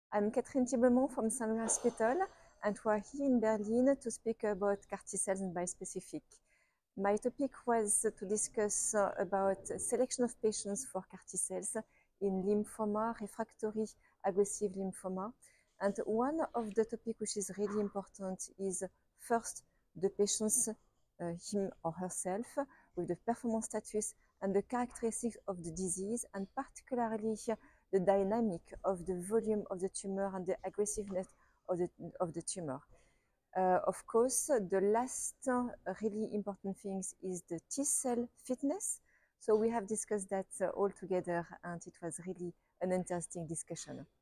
I'm Catherine Thieblemont from Saint-Louis Hospital, and we are here in Berlin to speak about CAR T cells and bispecific. My topic was to discuss about selection of patients for CAR T cells in lymphoma, refractory aggressive lymphoma. And one of the topics which is really important is first the patient's him or herself with the performance status and the characteristics of the disease, and particularly the dynamic of the volume of the tumor and the aggressiveness of the tumor. Of course, the last really important thing is the T cell fitness. So we have discussed that all together, and it was really an interesting discussion.